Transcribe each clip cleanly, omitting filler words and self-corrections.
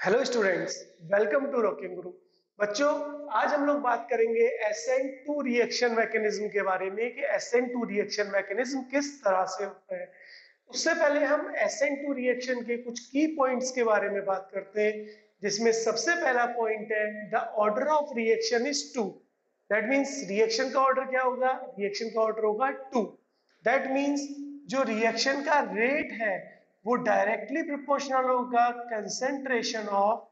Hello students, welcome to Rocking Guru. बच्चों, आज हम लोग बात करेंगे SN2 रिएक्शन मैकेनिज्म के बारे में कि SN2 रिएक्शन मैकेनिज्म किस तरह से होता है। उससे पहले हम SN2 रिएक्शन के कुछ की पॉइंट्स के बारे में बात करते हैं, जिसमें सबसे पहला पॉइंट है the order of reaction is 2। That means reaction का ऑर्डर क्या होगा? रिएक्शन का ऑर्डर होगा 2। दैट मीन्स जो रिएक्शन का रेट है वो डायरेक्टली प्रोपोर्शनल होगा concentration of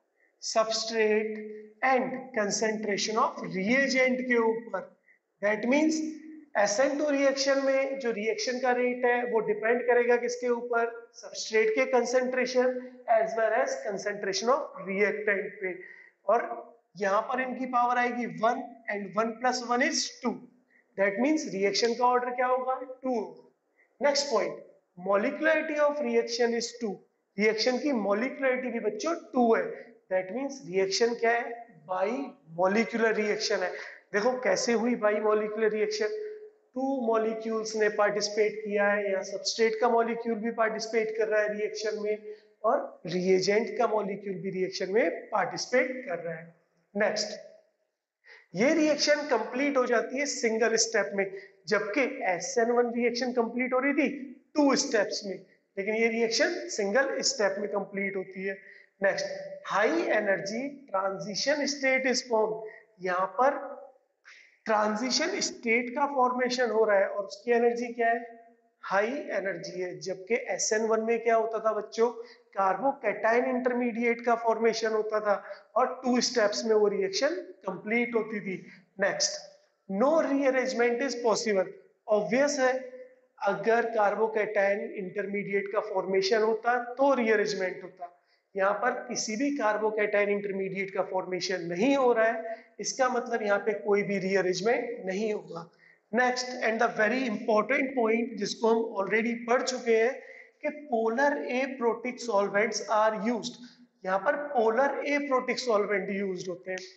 substrate and concentration of reagent के ऊपर। दैट मीन्स SN2 रिएक्शन में जो रिएक्शन का रेट है वो डिपेंड करेगा किसके ऊपर? सबस्ट्रेट के concentration as well as concentration of reactant पे। और यहाँ पर इनकी पावर आएगी 1 and 1 plus 1 is 2। That means reaction का ऑर्डर क्या होगा? 2। Next point, molecularity of reaction is 2। Reaction की मॉलिक्युलरिटी भी बच्चों 2 है। दैट मीन्स रिएक्शन क्या है? बाई मॉलिक्यूलर रिएक्शन है। देखो कैसे हुई बाई मॉलिक्यूलर रिएक्शन। 2 मॉलिक्यूल्स ने पार्टिसिपेट किया है, या सबस्ट्रेट का मॉलिक्यूल भी पार्टिसिपेट कर रहा है रिएक्शन में, और रिएजेंट का मॉलिक्यूल भी रिएक्शन में पार्टिसिपेट कर रहा है। नेक्स्ट, ये रिएक्शन कंप्लीट हो जाती है सिंगल स्टेप में, जबकि SN1 रिएक्शन कंप्लीट हो रही थी 2 स्टेप्स में, लेकिन ये रिएक्शन सिंगल स्टेप में कंप्लीट होती है। Next, high energy transition state is form. यहाँ पर ट्रांजिशन स्टेट का फॉर्मेशन हो रहा है और उसकी एनर्जी क्या है? हाई एनर्जी है। जबकि SN1 में क्या होता था बच्चों? कार्बोकैटायन इंटरमीडिएट का फॉर्मेशन होता था और 2 स्टेप्स में वो रिएक्शन कंप्लीट होती थी। Next, no rearrangement is possible. Obvious है, अगर कार्बोकैटायन इंटरमीडिएट का फॉर्मेशन होता तो रीअरेंजमेंट होता। यहाँ पर किसी भी कार्बोकैटायन इंटरमीडिएट का फॉर्मेशन नहीं हो रहा है, इसका मतलब यहाँ पे कोई भी रीअरेंजमेंट नहीं होगा। Next and the very important point, जिसको हम ऑलरेडी पढ़ चुके हैं, कि polar aprotic solvents are used. यहाँ पर पोलर एप्रोटिक सॉल्वेंट यूज्ड होते हैं।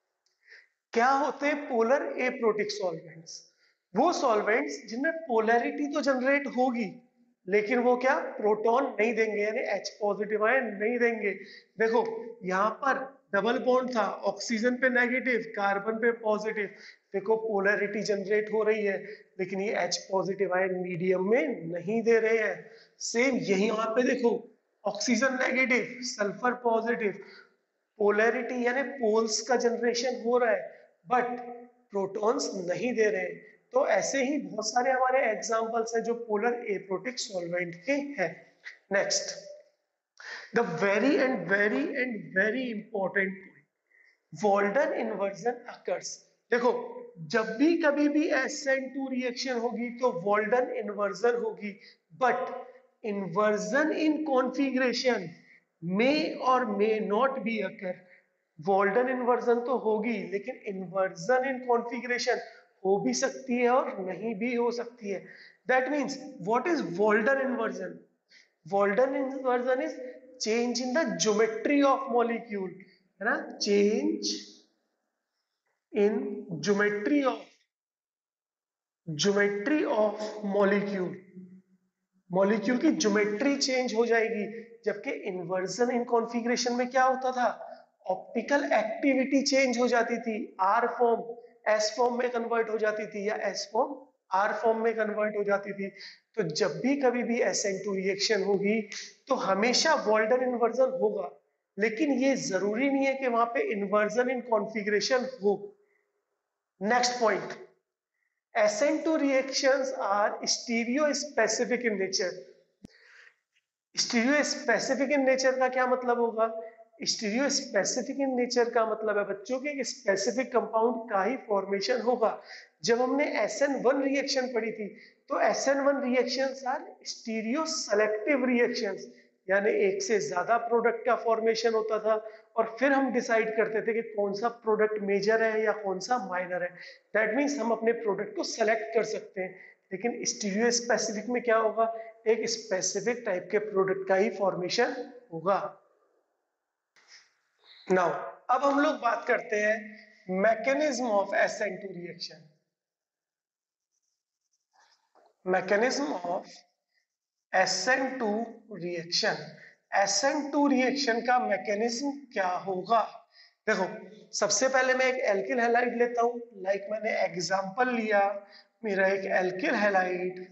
क्या होते हैं पोलर एप्रोटिक सॉल्वेंट्स? वो सॉल्वेंट्स जिनमें पोलैरिटी तो जनरेट होगी, लेकिन वो क्या प्रोटॉन नहीं देंगे, यानी H पॉजिटिव आयन नहीं देंगे। देखो यहाँ पर डबल बॉन्ड था, ऑक्सीजन पे नेगेटिव, कार्बन पे पॉजिटिव। देखो पोलैरिटी जनरेट हो रही है, लेकिन ये H पॉजिटिव आयन मीडियम में नहीं दे रहे हैं। सेम यही वहां पे देखो, oxygen negative, sulphur positive, polarity यानी पोल्स का जनरेशन हो रहा है, बट प्रोटॉन्स नहीं दे रहे। तो ऐसे ही बहुत सारे हमारे एग्जांपल्स हैं जो पोलर एप्रोटिक सॉल्वेंट के हैं। Next, the very important point, Walden inversion occurs. देखो, जब भी कभी भी SN2 रिएक्शन होगी तो वॉल्डन इन्वर्जन होगी, but inversion in configuration may और may not be occur. Walden inversion तो होगी, लेकिन इन्वर्जन इन कॉन्फ़िगरेशन हो भी सकती है और नहीं भी हो सकती है। That means what is Walden inversion? Walden inversion is change in the geometry of molecule, है ना? Change in geometry of molecule. Molecule की ज्योमेट्री चेंज हो जाएगी। जबकि इन्वर्जन इन कॉन्फ़िगरेशन में क्या होता था? ऑप्टिकल एक्टिविटी चेंज हो जाती थी, आर फॉर्म एस फॉर्म में कन्वर्ट हो जाती थी, या एस फॉर्म आर फॉर्म में कन्वर्ट हो जाती थी। तो जब भी कभी भी SN2 रिएक्शन होगी तो हमेशा वॉल्डन इन्वर्जन होगा, लेकिन ये जरूरी नहीं है कि वहां पे इन्वर्जन इन कॉन्फ़िगरेशन हो। Next point, SN2 reactions are stereospecific in nature। Stereospecific in nature का क्या मतलब होगा? स्टीरियो स्पेसिफिक इन नेचर का मतलब है बच्चों के एक स्पेसिफिक कंपाउंड का ही फॉर्मेशन होगा। जब हमने SN1 रिएक्शन पढ़ी थी तो SN1 reactions are stereoselective reactions, यानी एक से ज्यादा प्रोडक्ट का फॉर्मेशन होता था और फिर हम डिसाइड करते थे कि कौन सा प्रोडक्ट मेजर है या कौन सा माइनर है। दैट मीन्स हम अपने प्रोडक्ट को सेलेक्ट कर सकते हैं। लेकिन स्टीरियो स्पेसिफिक में क्या होगा? एक स्पेसिफिक टाइप के प्रोडक्ट का ही फॉर्मेशन होगा। नाउ अब हम लोग बात करते हैं mechanism of SN2 reaction. Mechanism of SN2 reaction. SN2 reaction का मैकेनिज्म क्या होगा? देखो, सबसे पहले मैं एक एल्किल हैलाइड लेता हूं, लाइक मैंने एग्जांपल लिया, मेरा एक alkyl halide,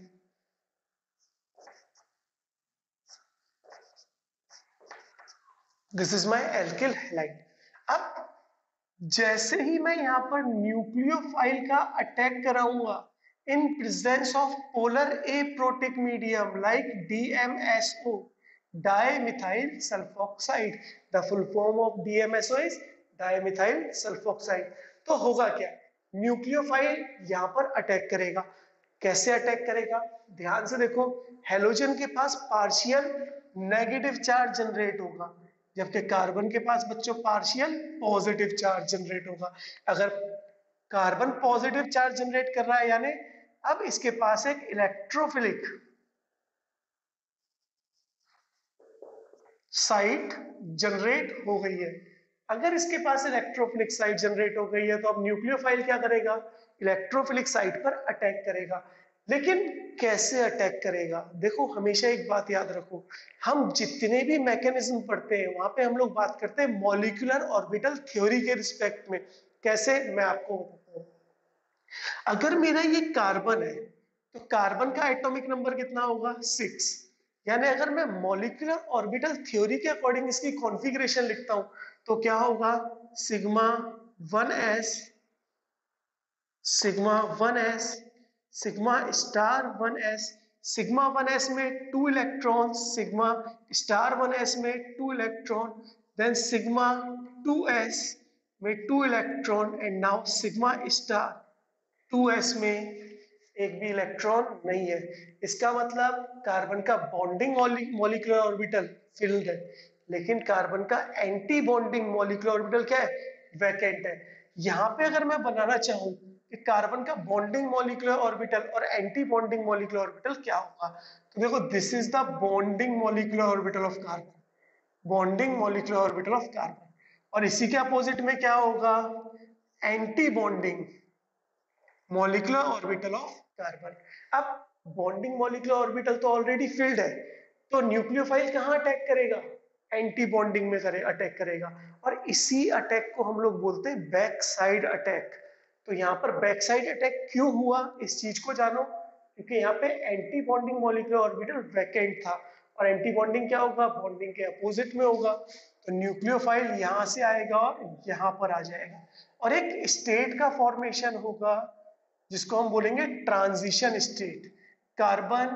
this is my alkyl halide. अब जैसे ही मैं यहाँ पर न्यूक्लियोफाइल का अटैक कराऊंगा in presence of polar aprotic medium like DMSO, dimethyl sulphoxide, the full form of DMSO is dimethyl sulphoxide. तो होगा क्या, न्यूक्लियोफाइल यहाँ पर अटैक करेगा। कैसे अटैक करेगा, ध्यान से देखो, हेलोजन के पास पार्शियल नेगेटिव चार्ज जनरेट होगा, जबकि कार्बन के पास बच्चों पार्शियल पॉजिटिव चार्ज जनरेट होगा। अगर कार्बन पॉजिटिव चार्ज जनरेट कर रहा है यानी अब इसके पास एक इलेक्ट्रोफिलिक साइट जनरेट हो गई है। अगर इसके पास इलेक्ट्रोफिलिक साइट जनरेट हो गई है तो अब न्यूक्लियोफाइल क्या करेगा, इलेक्ट्रोफिलिक साइट पर अटैक करेगा। लेकिन कैसे अटैक करेगा, देखो हमेशा एक बात याद रखो, हम जितने भी मैकेनिज्म पढ़ते हैं वहां पे हम लोग बात करते हैं मॉलिक्यूलर ऑर्बिटल थ्योरी के रिस्पेक्ट में। कैसे, मैं आपको बताता हूँ। अगर मेरा ये कार्बन है तो कार्बन का एटॉमिक नंबर कितना होगा, 6। यानी अगर मैं मॉलिक्यूलर ऑर्बिटल थ्योरी के अकॉर्डिंग इसकी कॉन्फ़िगरेशन लिखता हूं तो क्या होगा, sigma 1s, sigma 1s, sigma star 1s, sigma 1s में 2 इलेक्ट्रॉन, सिग्मा स्टार 1s में 2 इलेक्ट्रॉन, देन सिग्मा 2s में 2 electron and now sigma star 2s में एक भी इलेक्ट्रॉन नहीं है। इसका मतलब कार्बन का बॉन्डिंग मॉलिक्यूलर ऑर्बिटल फिल्ड है, लेकिन कार्बन का एंटी बॉन्डिंग मॉलिक्यूलर ऑर्बिटल क्या है, वैकेंट है। यहाँ पे अगर मैं बनाना चाहूँ कि कार्बन का बॉन्डिंग मॉलिक्यूलर ऑर्बिटल और एंटी बॉन्डिंग मॉलिक्यूलर ऑर्बिटल क्या होगा, तो देखो this is the bonding molecular orbital of carbon, bonding molecular orbital of carbon. और इसी के अपोजिट में क्या होगा, anti bonding molecular orbital of carbon. अब बॉन्डिंग मॉलिक्यूलर ऑर्बिटल तो ऑलरेडी फिल्ड है, तो न्यूक्लियोफाइल कहाँ अटैक करेगा, एंटी बॉन्डिंग में अटैक करेगा। और इसी अटैक को हम लोग बोलते हैं बैक साइड अटैक। तो यहाँ पर बैक साइड अटैक क्यों हुआ, इस चीज को जानो, क्योंकि यहाँ पे anti bonding molecular orbital vacant था, और एंटी बॉन्डिंग क्या होगा, बॉन्डिंग के अपोजिट में होगा। तो न्यूक्लियोफाइल यहाँ से आएगा और यहाँ पर आ जाएगा, और एक स्टेट का फॉर्मेशन होगा जिसको हम बोलेंगे transition state. Carbon,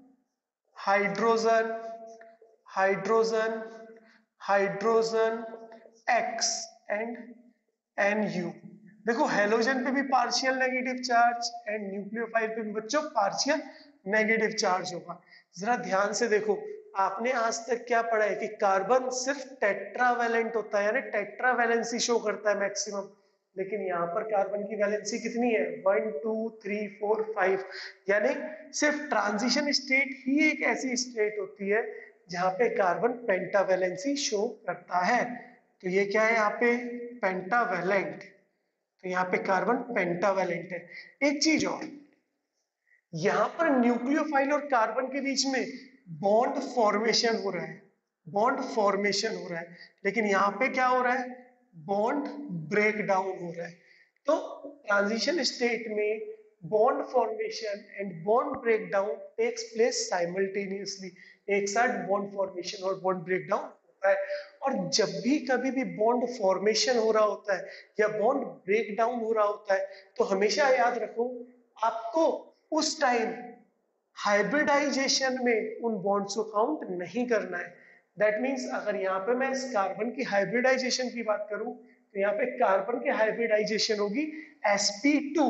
hydrogen, hydrogen, hydrogen, X and NU। देखो हेलोजन पे भी partial negative charge and nucleophile पे भी बच्चों पार्शियल नेगेटिव चार्ज होगा। जरा ध्यान से देखो, आपने आज तक क्या पढ़ा है कि कार्बन सिर्फ टेट्रावैलेंट होता है, यानी टेट्रावैलेंसी शो करता है मैक्सिमम, लेकिन यहाँ पर कार्बन की वैलेंसी कितनी है, 1 2 3 4 5। यानी सिर्फ ट्रांजिशन स्टेट ही एक ऐसी स्टेट होती है जहाँ पे कार्बन पेंटावैलेंसी शो करता है। तो ये क्या है यहाँ पे, पेंटावैलेंट। तो यहाँ पे कार्बन पेंटावैलेंट है। एक चीज और, यहाँ पर न्यूक्लियोफाइल और कार्बन के बीच में बॉन्ड फॉर्मेशन हो रहा है, बॉन्ड फॉर्मेशन हो रहा है, लेकिन यहाँ पे क्या हो रहा है, बॉन्ड ब्रेक डाउन हो रहा है। तो ट्रांजिशन स्टेट में bond formation and bond break down takes place simultaneously, एक साथ बॉन्ड फॉर्मेशन और बॉन्ड ब्रेक डाउन होता है। और जब भी कभी भी बॉन्ड फॉर्मेशन हो रहा होता है या बॉन्ड ब्रेक डाउन हो रहा होता है तो हमेशा याद रखो, आपको उस टाइम हाइब्रिडाइजेशन में उन बॉन्ड्स को काउंट नहीं करना है। दैट मीन्स अगर यहाँ पे मैं इस कार्बन की हाइब्रिडाइजेशन की बात करूं तो यहाँ पे कार्बन की हाइब्रिडाइजेशन होगी sp2,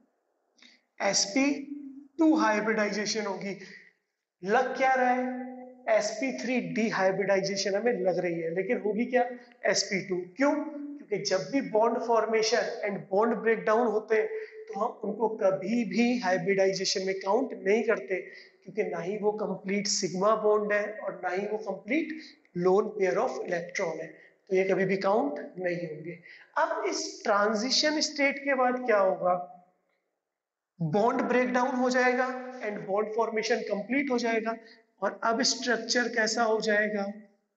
sp2 हाइब्रिडाइजेशन होगी। लग क्या रहा है, sp3 डिहाइब्रिडाइजेशन हमें लग रही है, लेकिन होगी क्या, sp2। क्यों, क्योंकि जब भी bond formation and bond break down होते हैं तो हम उनको कभी भी हाइब्रिडाइजेशन में काउंट नहीं करते, क्योंकि ना ही वो कंप्लीट सिग्मा बॉन्ड है और ना ही वो complete lone pair of electron है, तो ये कभी भी काउंट नहीं होंगे। अब इस ट्रांजिशन स्टेट के बाद क्या होगा, बॉन्ड ब्रेक डाउन हो जाएगा एंड बॉन्ड फॉर्मेशन कंप्लीट हो जाएगा, और अब स्ट्रक्चर कैसा हो जाएगा,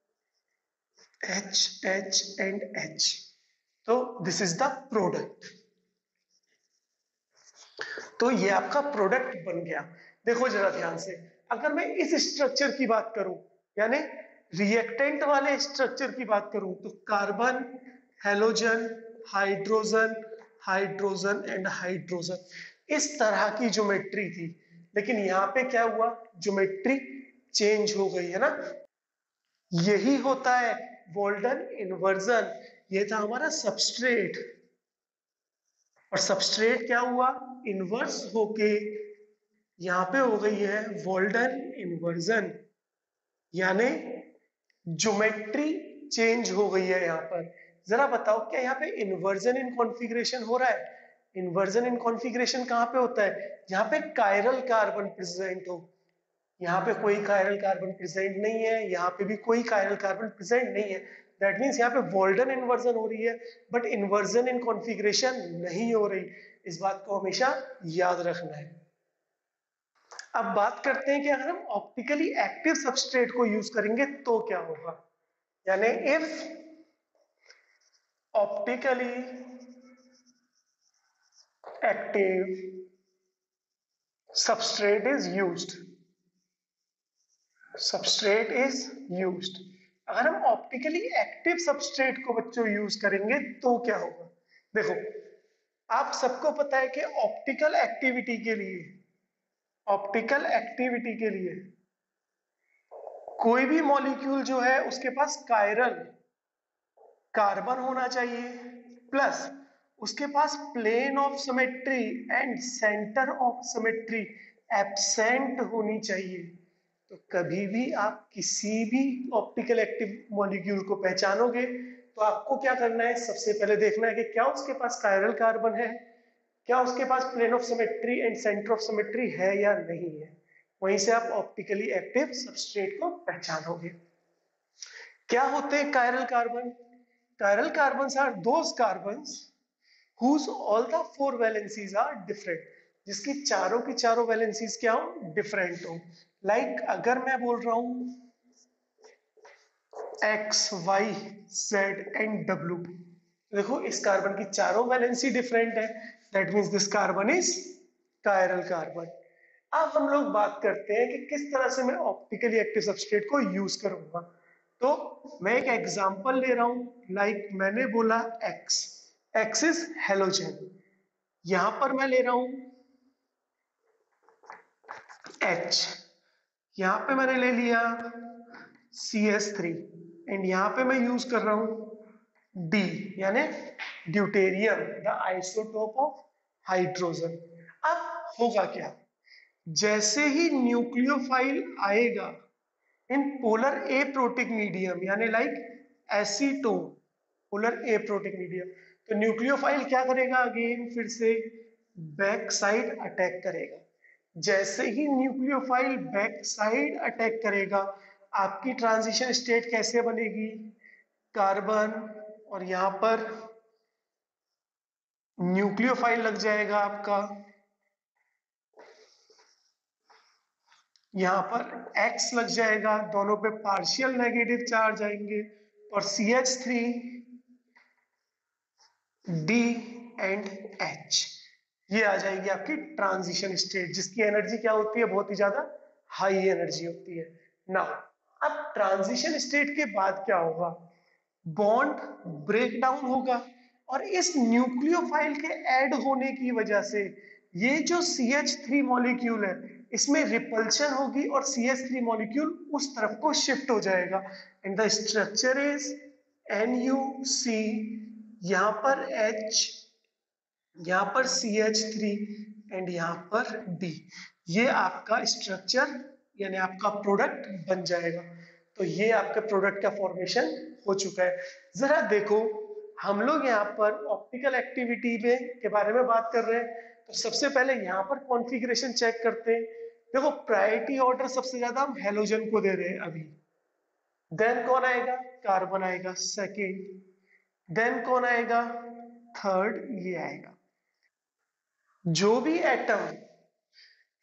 H, H and H. तो दिस इज द प्रोडक्ट। तो ये आपका प्रोडक्ट बन गया। देखो जरा ध्यान से, अगर मैं इस स्ट्रक्चर की बात करूं, यानी रिएक्टेंट वाले स्ट्रक्चर की बात करूं, तो carbon, halogen, hydrogen, hydrogen and hydrogen, इस तरह की ज्योमेट्री थी। लेकिन यहाँ पे क्या हुआ, ज्योमेट्री चेंज हो गई है ना। यही होता है वोल्डन इन्वर्जन। ये था हमारा सबस्ट्रेट, और सबस्ट्रेट क्या हुआ, इन्वर्स होके यहाँ पे हो गई है वोल्डन इन्वर्जन, यानी ज्योमेट्री चेंज हो गई है यहाँ पर। जरा बताओ, क्या यहाँ पे इन्वर्जन इन कॉन्फ़िगरेशन हो रहा है? इन्वर्जन इन कॉन्फ़िगरेशन कहाँ पे होता है? जहाँ पे कायरल कार्बन प्रेजेंट हो। यहाँ पे कोई कायरल कार्बन प्रेजेंट नहीं है, यहाँ पे भी कोई कायरल कार्बन प्रेजेंट नहीं है। दैट मीन्स यहाँ पे वोल्डन इन्वर्जन हो रही है, बट इन्वर्जन इन कॉन्फ़िगरेशन नहीं हो रही। इस बात को हमेशा याद रखना है। अब बात करते हैं कि अगर हम ऑप्टिकली एक्टिव सबस्ट्रेट को यूज करेंगे तो क्या होगा। यानी if optically active substrate is used, substrate is used, अगर हम ऑप्टिकली एक्टिव सबस्ट्रेट को बच्चों यूज करेंगे तो क्या होगा। देखो, आप सबको पता है कि ऑप्टिकल एक्टिविटी के लिए, ऑप्टिकल एक्टिविटी के लिए कोई भी मॉलिक्यूल जो है उसके पास कायरल कार्बन होना चाहिए, प्लस उसके पास plane of symmetry and centre of symmetry absent होनी चाहिए। तो कभी भी आप किसी भी ऑप्टिकल एक्टिव मॉलिक्यूल को पहचानोगे तो आपको क्या करना है, सबसे पहले देखना है कि क्या उसके पास कायरल कार्बन है, क्या उसके पास plane of symmetry and centre of symmetry है या नहीं है। वहीं से आप ऑप्टिकली एक्टिव सबस्ट्रेट को पहचानोगे। क्या होते हैं chiral carbon? Chiral carbons are those carbons whose all the four valencies are different, जिसकी चारों की चारों वैलेंसीज क्या हो, डिफरेंट हो। लाइक अगर मैं बोल रहा हूं X, Y, Z and W, देखो इस कार्बन की चारों वैलेंसी डिफरेंट है, that means this carbon is chiral carbon. अब हम लोग बात करते हैं कि किस तरह से मैं ऑप्टिकली एक्टिव सबस्ट्रेट को यूज करूंगा। तो मैं एक एग्जांपल ले रहा हूं, लाइक मैंने बोला एक्स, एक्स इज हेलोजन। यहां पर मैं ले रहा हूं एच, यहां पे मैंने ले लिया CH3, एंड यहां पे मैं यूज कर रहा हूं डी, यानी deuterium, the isotope of hydrogen. अब होगा क्या, जैसे ही न्यूक्लियोफाइल आएगा इन पोलर एप्रोटिक मीडियम, यानी like acetone, polar aprotic medium, तो न्यूक्लियोफाइल क्या करेगा, अगेन फिर से बैक साइड अटैक करेगा। जैसे ही न्यूक्लियोफाइल बैक साइड अटैक करेगा, आपकी ट्रांजिशन स्टेट कैसे बनेगी, कार्बन, और यहां पर न्यूक्लियोफाइल लग जाएगा आपका, यहाँ पर X लग जाएगा, दोनों पे पार्शियल नेगेटिव चार्ज आएंगे, और CH3, D एंड H, ये आ जाएगी आपकी ट्रांजिशन स्टेट, जिसकी एनर्जी क्या होती है, बहुत ही ज्यादा हाई एनर्जी होती है। नाउ अब ट्रांजिशन स्टेट के बाद क्या होगा, बॉन्ड ब्रेक डाउन होगा, और इस न्यूक्लियोफाइल के ऐड होने की वजह से ये जो CH3 मॉलिक्यूल है इसमें रिपल्शन होगी, और CH3 मॉलिक्यूल उस तरफ को शिफ्ट हो जाएगा, and the structure is NuC, यहां पर H, यहां पर CH3 एंड यहां पर D। ये आपका स्ट्रक्चर यानी आपका प्रोडक्ट बन जाएगा। तो ये आपके प्रोडक्ट का फॉर्मेशन हो चुका है। जरा देखो, हम लोग यहाँ पर ऑप्टिकल एक्टिविटी में के बारे में बात कर रहे हैं, तो सबसे पहले यहाँ पर कॉन्फ़िगरेशन चेक करते हैं। देखो प्रायोरिटी ऑर्डर सबसे ज्यादा हम हेलोजन को दे रहे हैं अभी, देन कौन आएगा, कार्बन आएगा सेकेंड, देन कौन आएगा, थर्ड, ये आएगा। जो भी एटम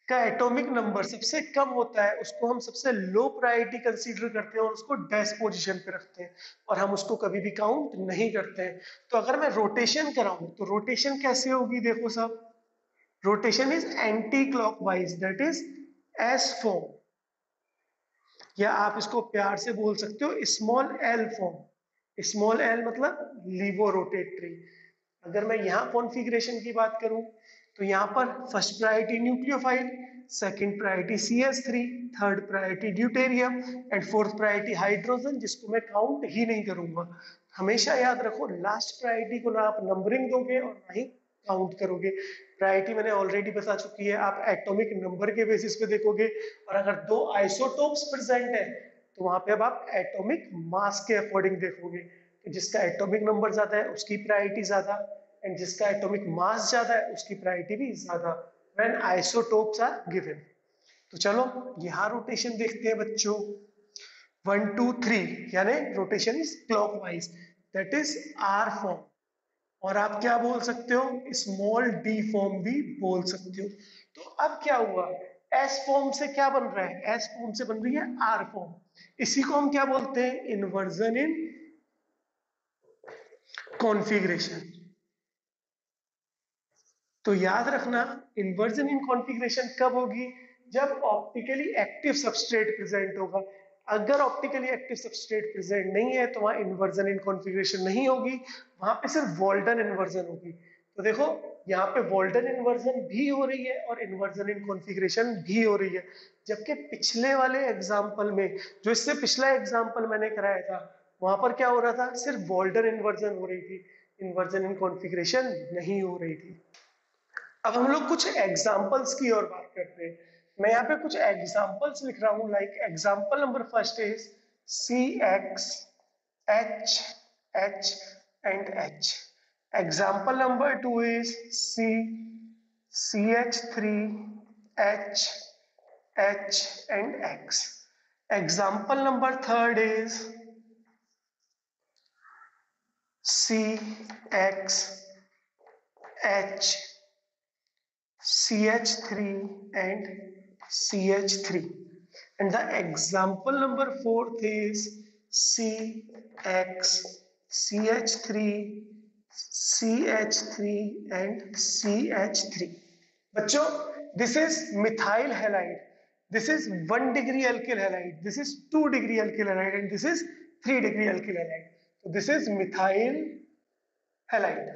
का एटॉमिक नंबर सबसे कम होता है उसको हम सबसे लो प्रायोरिटी कंसीडर करते हैं और उसको डेस पोजीशन पे रखते हैं और हम उसको कभी भी काउंट नहीं करते हैं। तो अगर मैं रोटेशन कराऊं तो रोटेशन कैसे होगी, देखो सब, rotation is anti clockwise, that is S form, या आप इसको प्यार से बोल सकते हो small L form. Small L मतलब लीवो रोटेटरी। अगर मैं यहाँ कॉन्फ़िगरेशन की बात करूं तो यहाँ पर first priority nucleophile, second priority CH3, third priority deuterium and fourth priority hydrogen, जिसको मैं काउंट ही नहीं करूंगा। हमेशा याद रखो लास्ट प्रायोरिटी को ना आप नंबरिंग दोगे और ना ही काउंट करोगे। प्रायोरिटी मैंने ऑलरेडी बता चुकी है, आप एटॉमिक नंबर के बेसिस पे देखोगे, और अगर दो आइसोटोप्स प्रेजेंट है तो वहां पे अब आप एटॉमिक मास के अकॉर्डिंग देखोगे, तो जिसका एटॉमिक नंबर ज्यादा है उसकी प्रायोरिटी ज्यादा, एंड जिसका एटॉमिक मास ज्यादा है उसकी प्रायोरिटी भी ज्यादा व्हेन आइसोटोप्स आर गिवन। तो चलो यहाँ रोटेशन देखते हैं बच्चों। 1 2 3 यानी rotation is clockwise, that is R form, और आप क्या बोल सकते हो, स्मॉल डी फॉर्म भी बोल सकते हो। तो अब क्या हुआ, एस फॉर्म से क्या बन रहा है, एस फॉर्म से बन रही है आर फॉर्म। इसी को हम क्या बोलते हैं, इन्वर्जन इन कॉन्फ़िगरेशन। तो याद रखना इन्वर्जन इन कॉन्फ़िगरेशन कब होगी, जब ऑप्टिकली एक्टिव सबस्ट्रेट प्रेजेंट होगा। अगर ऑप्टिकली एक्टिव सबस्ट्रेट प्रेजेंट नहीं है तो वहां इन्वर्जन इन कॉन्फ़िगरेशन नहीं होगी, वहां पे सिर्फ वॉल्टन इन्वर्जन होगी। तो देखो यहाँ पे वॉल्टन इन्वर्जन भी हो रही है और इन्वर्जन इन कॉन्फ़िगरेशन भी हो रही है। जबकि पिछले वाले एग्जाम्पल में, जो इससे पिछला एग्जाम्पल मैंने कराया था, वहां पर क्या हो रहा था, सिर्फ वॉल्टन इन्वर्जन हो रही थी, इन्वर्जन इन कॉन्फ़िगरेशन नहीं हो रही थी। अब हम लोग कुछ एग्जाम्पल्स की ओर बात करते हैं। मैं यहाँ पे कुछ एग्जाम्पल्स लिख रहा हूँ, like example number first is CX H H and H। Example number two is CH3 H H and X। Example number third is CX H CH3 and CH3. And the example number fourth is CX, CH3, CH3 and CH3. बच्चों, this is methyl halide. This is 1 degree alkyl halide. This is 2 degree alkyl halide, and this is 3 degree alkyl halide. So this is methyl halide.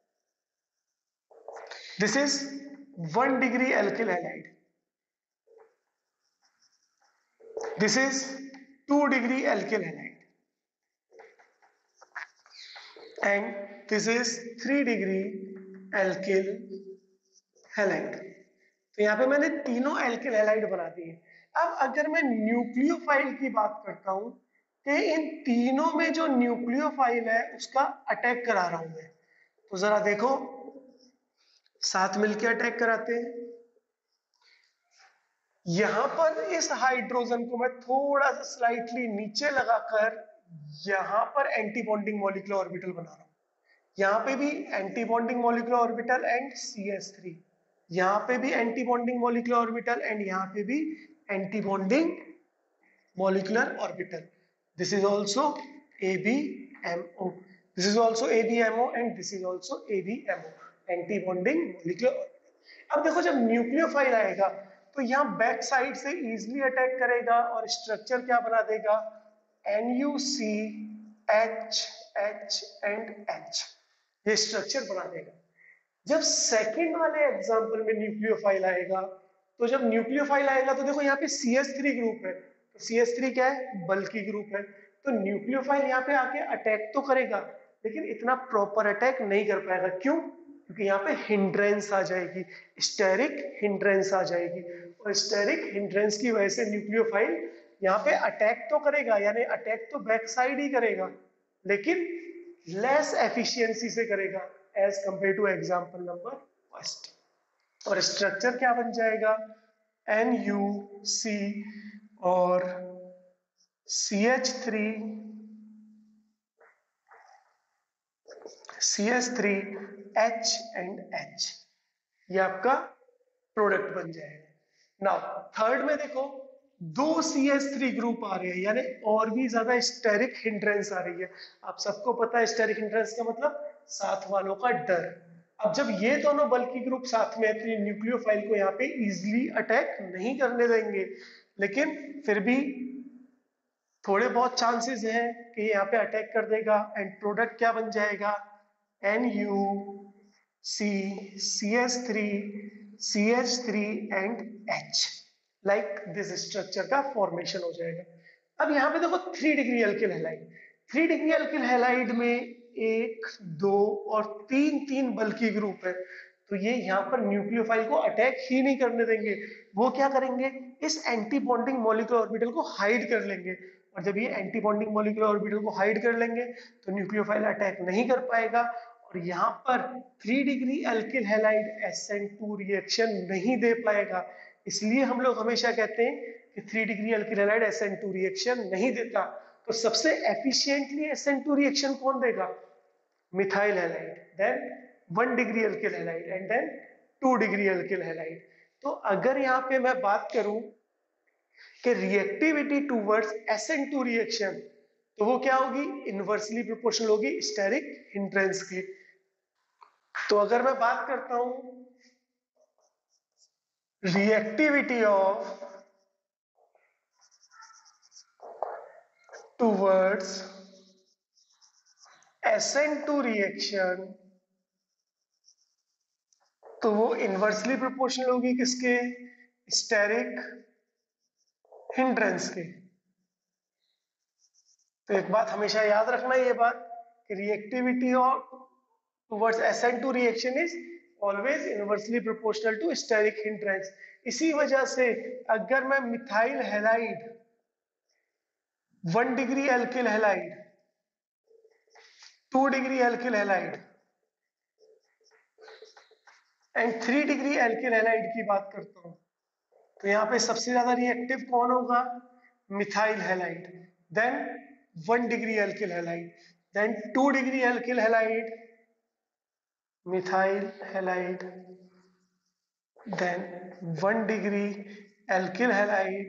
This is 1 degree alkyl halide. This is 2 degree alkyl halide. And this is 3 degree alkyl halide. तो यहाँ पे मैंने तीनों alkyl halide बना दिए। अब अगर मैं न्यूक्लियोफाइल की बात करता हूँ कि इन तीनों में जो न्यूक्लियोफाइल है उसका अटैक करा रहा हूं मैं, तो जरा देखो साथ मिलकर अटैक कराते हैं। यहां पर इस हाइड्रोजन को मैं थोड़ा सा स्लाइटली नीचे लगाकर यहां पर एंटी बॉन्डिंग मॉलिक्यूलर ऑर्बिटल बना रहा हूं। यहाँ पे भी anti bonding molecular orbital and CH3, यहाँ पे भी anti bonding molecular orbital and यहाँ पे भी anti bonding molecular orbital. This is also ABMO, this is also ABMO and this is also ABMO, anti bonding molecular orbital. अब देखो जब न्यूक्लियोफाइल आएगा तो यहाँ बैक साइड से इजिली अटैक करेगा और स्ट्रक्चर क्या बना देगा, NuC H H and H, ये स्ट्रक्चर बना देगा। जब सेकंड वाले एग्जांपल में न्यूक्लियोफाइल आएगा, तो जब न्यूक्लियोफाइल आएगा तो देखो यहाँ पे CH3 ग्रुप है, तो CH3 क्या है, बल्की ग्रुप है। तो न्यूक्लियोफाइल यहाँ पे आके अटैक तो करेगा लेकिन इतना प्रॉपर अटैक नहीं कर पाएगा। क्यों? क्योंकि यहाँ पे हिंड्रेंस आ जाएगी, स्टेरिक हिंड्रेंस आ जाएगी, और स्टेरिक हिंड्रेंस की वजह से न्यूक्लियोफाइल यहाँ पे अटैक तो करेगा, यानी अटैक तो बैक साइड ही करेगा लेकिन लेस एफिशिएंसी से करेगा as compare to example number first. और स्ट्रक्चर क्या बन जाएगा, NuC और CH3 H एंड H, ये आपका प्रोडक्ट बन जाएगा। नाउ थर्ड में देखो, दो CH3 ग्रुप आ रहे हैं, यानी और भी ज्यादा स्टेरिक हिंड्रेंस आ रही है। आप सबको पता है स्टेरिक हिंड्रेंस का मतलब साथ वालों का डर। अब जब ये दोनों बल्की ग्रुप साथ में है तो ये न्यूक्लियोफाइल को यहाँ पे इजिली अटैक नहीं करने देंगे, लेकिन फिर भी थोड़े बहुत चांसेस हैं कि यहाँ पे अटैक कर देगा, एंड प्रोडक्ट क्या बन जाएगा, NU C CH3 CH3 and H, like this structure का फॉर्मेशन हो जाएगा। अब यहाँ पे देखो 3 degree alkyl halide, 3 degree alkyl halide में एक, दो और तीन बल्की ग्रुप है, तो ये यहाँ पर न्यूक्लियोफाइल को अटैक ही नहीं करने देंगे। वो क्या करेंगे, इस एंटी बॉन्डिंग मॉलिक्यूलर ऑर्बिटल को हाइड कर लेंगे, और जब ये एंटी बॉन्डिंग मॉलिक्यूलर ऑर्बिटल को हाइड कर लेंगे तो न्यूक्लियोफाइल अटैक नहीं कर पाएगा, और यहाँ पर 3 degree alkyl halide SN2 reaction नहीं दे पाएगा। इसलिए हम लोग हमेशा कहते हैं कि 3 degree alkyl halide SN2 reaction नहीं देता। तो सबसे एफिशिएंटली SN2 रिएक्शन कौन देगा, methyl halide, then 1 degree alkyl halide, and then 2 degree alkyl halide. तो अगर यहाँ पे मैं बात करूं कि रिएक्टिविटी टूवर्ड्स SN2 रिएक्शन, तो वो क्या होगी, इनवर्सली प्रोपोर्शनल होगी स्टेरिक हिंड्रेंस की। तो अगर मैं बात करता हूं reactivity of towards SN2 reaction, तो वो इनवर्सली प्रोपोर्शनल होगी किसके, स्टेरिक हिंड्रेंस के। तो एक बात हमेशा याद रखना, ये बात कि reactivity of towards SN2 reaction is always inversely proportional to steric hindrance. इसी वजह से अगर मैं methyl halide 1 degree alkyl halide, 2 degree alkyl halide and 3 degree alkyl halide की बात करता हूं, तो यहाँ पे सबसे ज्यादा रिएक्टिव कौन होगा, methyl halide, then 1 degree alkyl halide, then 2 degree alkyl halide, methyl halide, then 1 degree alkyl halide,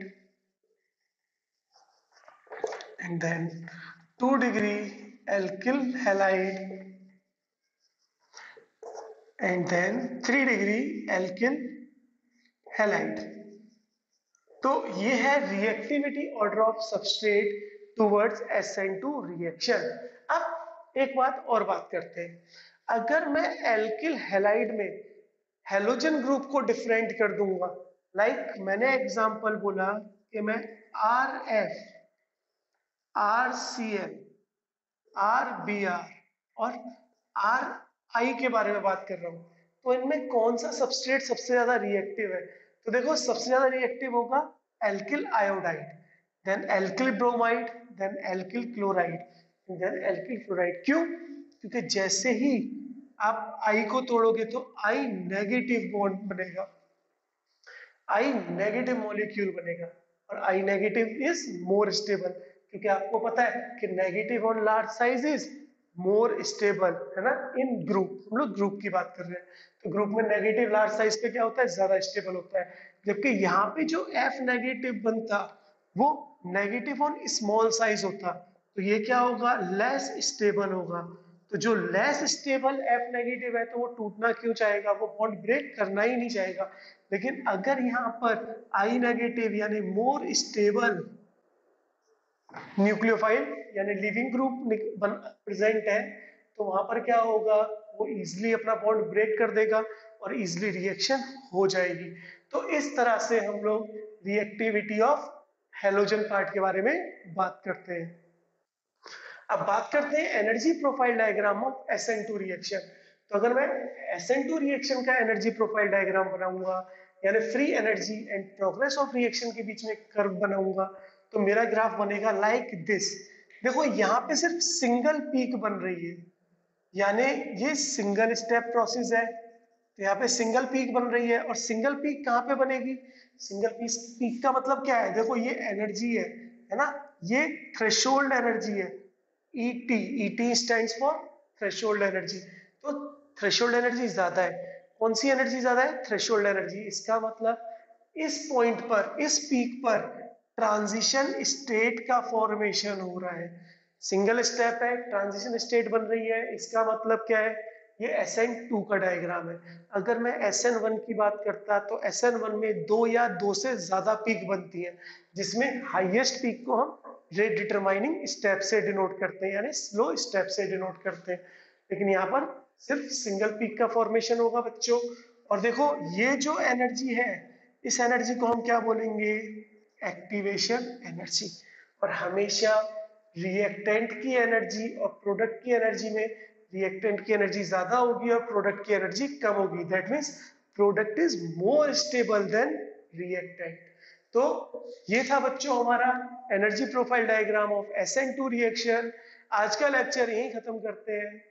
and then 2 degree alkyl halide, and then 3 degree alkyl halide। तो ये है reactivity order of substrate towards SN2 reaction. अब एक बात और बात करते हैं, अगर मैं एल्किल हैलाइड में हेलोजन ग्रुप को डिफरेंट कर दूंगा, लाइक मैंने एग्जांपल बोला कि मैं RF, RCl, RBr और RI के बारे में बात कर रहा हूं, तो इनमें कौन सा सबस्ट्रेट सबसे ज्यादा रिएक्टिव है, तो देखो सबसे ज्यादा रिएक्टिव होगा alkyl iodide, then alkyl bromide, then alkyl chloride, then alkyl fluoride. क्यों, क्योंकि जैसे ही आप आई को तोड़ोगे तो आई नेगेटिव बॉन्ड बनेगा, आई नेगेटिव मॉलिक्यूल बनेगा, और I negative is more stable, क्योंकि आपको पता है कि negative on large size is more stable, है ना। इन ग्रुप, हम लोग ग्रुप की बात कर रहे हैं, तो ग्रुप में नेगेटिव लार्ज साइज पे क्या होता है, ज्यादा स्टेबल होता है, जबकि यहाँ पे जो F नेगेटिव बनता वो नेगेटिव ऑन स्मॉल साइज होता, तो ये क्या होगा, लेस स्टेबल होगा। तो जो लेस स्टेबल F नेगेटिव है तो वो टूटना क्यों चाहेगा, वो बॉन्ड ब्रेक करना ही नहीं चाहेगा। लेकिन अगर यहाँ पर I नेगेटिव यानी मोर स्टेबल न्यूक्लियोफाइल यानी लिविंग ग्रुप प्रेजेंट है, तो वहां पर क्या होगा, वो इजिली अपना बॉन्ड ब्रेक कर देगा और इजिली रिएक्शन हो जाएगी। तो इस तरह से हम लोग रिएक्टिविटी ऑफ हेलोजन पार्ट के बारे में बात करते हैं। अब बात करते हैं energy profile diagram of SN2 reaction. तो अगर मैं SN2 रिएक्शन का एनर्जी प्रोफाइल डायग्राम बनाऊंगा, यानी free energy and progress of reaction के बीच में कर्व बनाऊंगा, तो मेरा ग्राफ बनेगा लाइक दिस। देखो यहाँ पे सिर्फ सिंगल पीक बन रही है, यानी ये सिंगल स्टेप प्रोसेस है, तो यहाँ पे सिंगल पीक बन रही है। और सिंगल पीक कहाँ पे बनेगी, सिंगल पीक का मतलब क्या है, देखो ये एनर्जी है ना, ये थ्रेशोल्ड एनर्जी है, ET stands for threshold energy. तो थ्रेशोल्ड एनर्जी ज्यादा है, कौन सी एनर्जी ज्यादा है, थ्रेशोल्ड एनर्जी। इसका मतलब इस पॉइंट पर, इस पीक पर ट्रांजिशन स्टेट का फॉर्मेशन हो रहा है। सिंगल स्टेप है, ट्रांजिशन स्टेट बन रही है, इसका मतलब क्या है, ये SN2 का डायग्राम है। अगर मैं SN1 की बात करता तो SN1 में 2 या 2 से ज्यादा पीक बनती है, जिसमें हाईएस्ट पीक को हम रेट डिटरमाइनिंग स्टेप से डिनोट करते हैं, यानी स्लो स्टेप से डिनोट करते हैं। लेकिन यहाँ पर सिर्फ सिंगल पीक का फॉर्मेशन होगा बच्चों। और देखो ये जो एनर्जी है, इस एनर्जी को हम क्या बोलेंगे, एक्टिवेशन एनर्जी। और हमेशा रिएक्टेंट की एनर्जी और प्रोडक्ट की एनर्जी में रिएक्टेंट की एनर्जी ज्यादा होगी और प्रोडक्ट की एनर्जी कम होगी। That means product is more stable than reactant. तो ये था बच्चों हमारा energy profile diagram of SN2 reaction. आज का लेक्चर यहीं खत्म करते हैं।